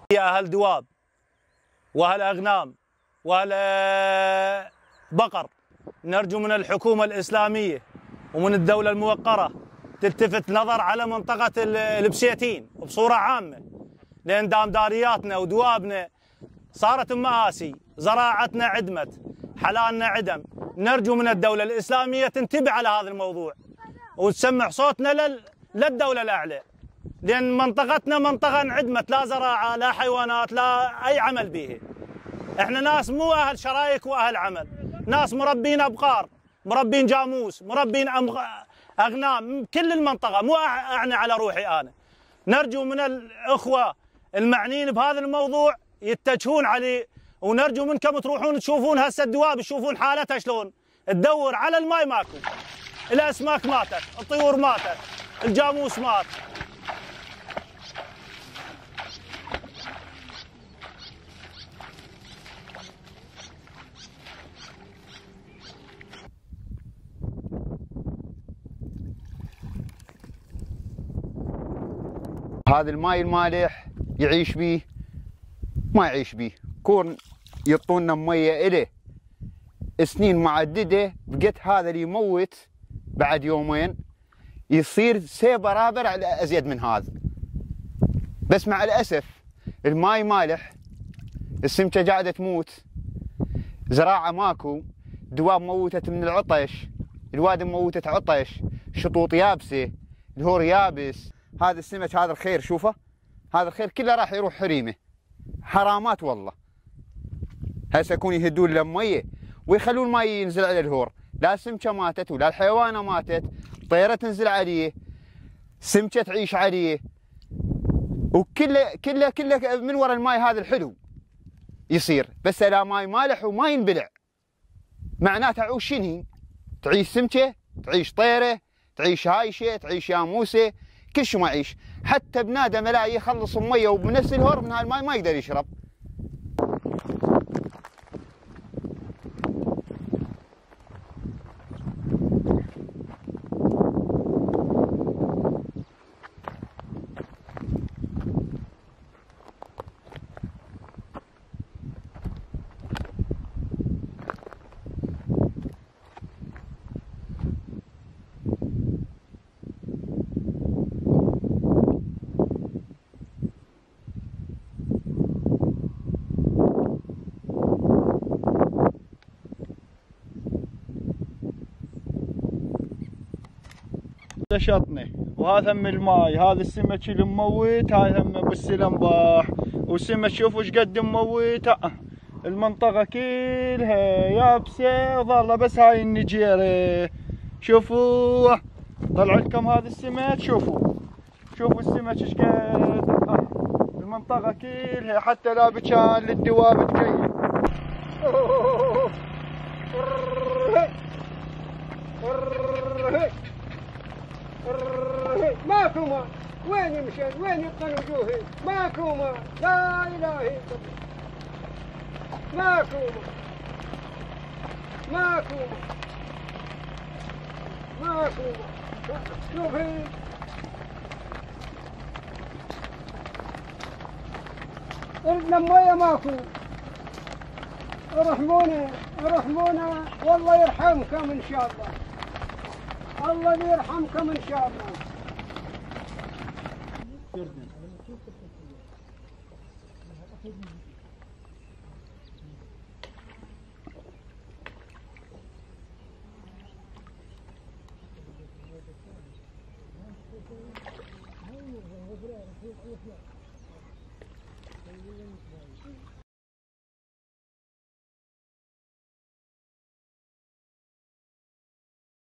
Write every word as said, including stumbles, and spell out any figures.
يا أهل دواب وأهل أغنام وأهل بقر، نرجو من الحكومة الإسلامية ومن الدولة الموقرة تلتفت نظر على منطقة البسيتين بصورة عامة، لأن دامدارياتنا ودوابنا صارت مآسي، زراعتنا عدمت، حلالنا عدم. نرجو من الدولة الإسلامية تنتبه على هذا الموضوع وتسمع صوتنا للدولة الأعلى، لأن منطقتنا منطقة انعدمت، لا زراعة لا حيوانات لا أي عمل بها. احنا ناس مو أهل شرايك وأهل عمل، ناس مربين أبقار، مربين جاموس، مربين أغنام، كل المنطقة، مو أعني على روحي أنا. نرجو من الأخوة المعنيين بهذا الموضوع يتجهون عليه، ونرجو منكم تروحون تشوفون هسه الدواب، تشوفون حالتها شلون، تدور على الماي ماكو، الأسماك ماتت، الطيور ماتت، الجاموس مات. هذا الماي المالح يعيش بيه ما يعيش بيه، كون يعطونا مية إله سنين معددة، بقت هذا اللي يموت بعد يومين يصير سيبة رابر على أزيد من هذا. بس مع الأسف الماي مالح، السمكة قاعدة تموت، زراعة ماكو، دواب موتت من العطش، الوادي موتت عطش، شطوط يابسة، الهور يابس. هذا السمك هذا الخير شوفه، هذا الخير كله راح يروح حريمه، حرامات والله. هسه يكون يهدون له ميه ويخلون الماي ينزل على الهور، لا السمكه ماتت ولا الحيوانه ماتت، طيره تنزل عليه، سمكه تعيش عليه، وكله كله كله من وراء الماي هذا الحلو يصير. بس لا ماي مالح وما ينبلع، معناته عوش شنو؟ تعيش سمكه، تعيش طيره، تعيش هايشه، تعيش ياموسه، كل شيء ما يعيش. حتى بنادم لا يخلص الميه وبنفس الهور من هالماي ما يقدر يشرب. شطني وهذا هم الماي، هذا السمك اللي مموت، هذا هم بالسلمباح، والسمك شوفوا ايش قد مموت. المنطقة كلها يابسة ظله بس هاي النجيرة. شوفوا طلع لكم هذا السمك، شوفوا شوفوا السمك ايش قد. المنطقة كلها حتى لا بكان للدواب تكيف. ماكو ماء، وين يمشون؟ وين يبقى وجوهي؟ ماكو ماء، لا اله الا الله. ماكو ماء، ماكو ماء، ماكو ماء. شوفي المية ماكو. ارحمونا ارحمونا والله يرحمكم ان شاء الله، الله اللي يرحمكم ان شاء الله.